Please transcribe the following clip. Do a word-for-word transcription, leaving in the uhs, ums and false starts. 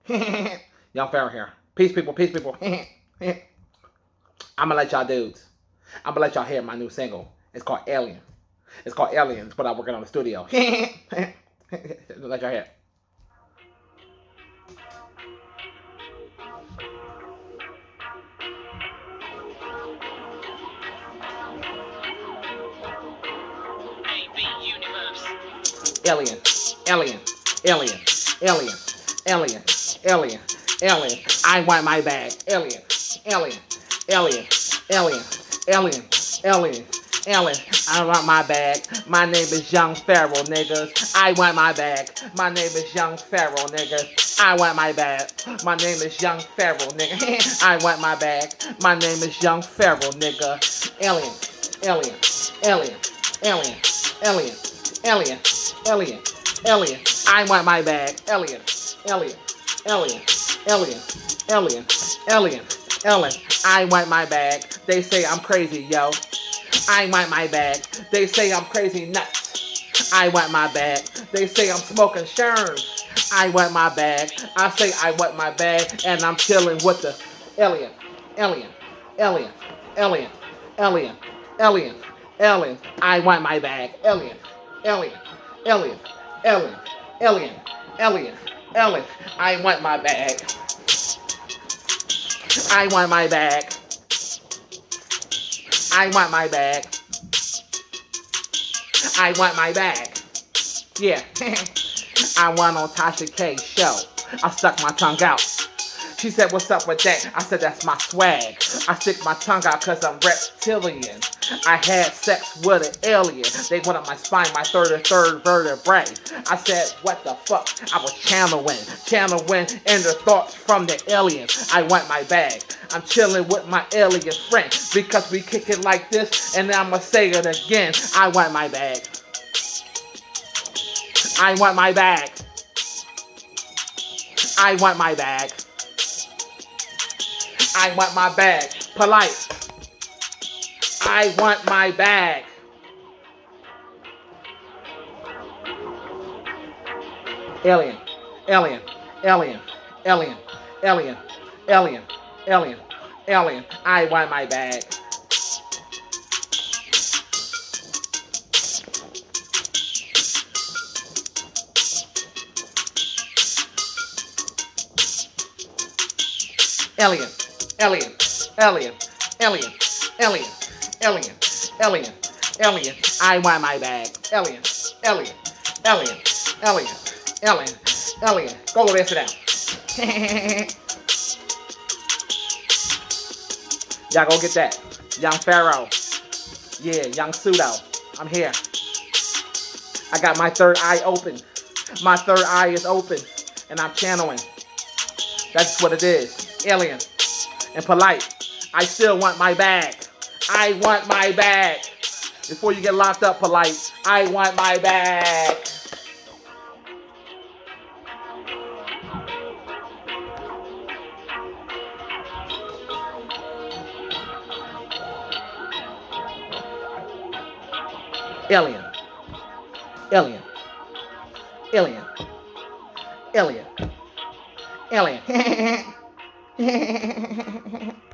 Young Pharaoh here. Peace, people. Peace, people. I'm gonna let y'all dudes. I'm gonna let y'all hear my new single. It's called Alien. It's called Aliens, but I'm working on the studio. Let y'all hear. Alien, alien, alien, alien, alien, alien, alien. I want my bag. Alien, alien, alien, alien, alien, alien, alien. I want my bag. My name is Young Pharaoh, niggas. I want my bag. My name is Young Pharaoh, niggas. I want my bag. My name is Young Pharaoh, nigga. I want my bag. My name is Young Pharaoh, nigga. Alien, alien, alien, alien, alien, alien. Alien, alien, I want my bag. Alien, alien, alien, alien, alien, alien, alien, I want my bag. They say I'm crazy, yo. I want my bag. They say I'm crazy nuts. I want my bag. They say I'm smoking sherm. I want my bag. I say I want my bag, and I'm chilling with the alien, alien, alien, alien, alien, alien, alien. I want my bag. Alien, alien. Alien, alien, alien, alien, alien. I want my bag. I want my bag. I want my bag. I want my bag. Yeah. I went on Tasha K's show. I stuck my tongue out. She said, what's up with that? I said, that's my swag. I stick my tongue out because I'm reptilian. I had sex with an alien. They wanted my spine, my third and third vertebrae. I said, what the fuck? I was channeling, channeling inner thoughts from the aliens. I want my bag. I'm chilling with my alien friend because we kick it like this, and I'ma say it again. I want my bag. I want my bag. I want my bag. I want my bag. Polite. I want my bag. Alien, alien, alien, alien, alien, alien, alien, alien. I want my bag. Alien, alien, alien, alien, alien, alien, alien, alien. I want my bag. Alien, alien, alien, alien, alien, alien. Go over there, sit down. Y'all go get that. Young Pharaoh. Yeah, Young Pseudo. I'm here. I got my third eye open. My third eye is open, and I'm channeling. That's what it is. Alien and polite. I still want my bag. I want my bag. Before you get locked up, polite. I want my bag. Alien. Alien. Alien. Alien. Alien.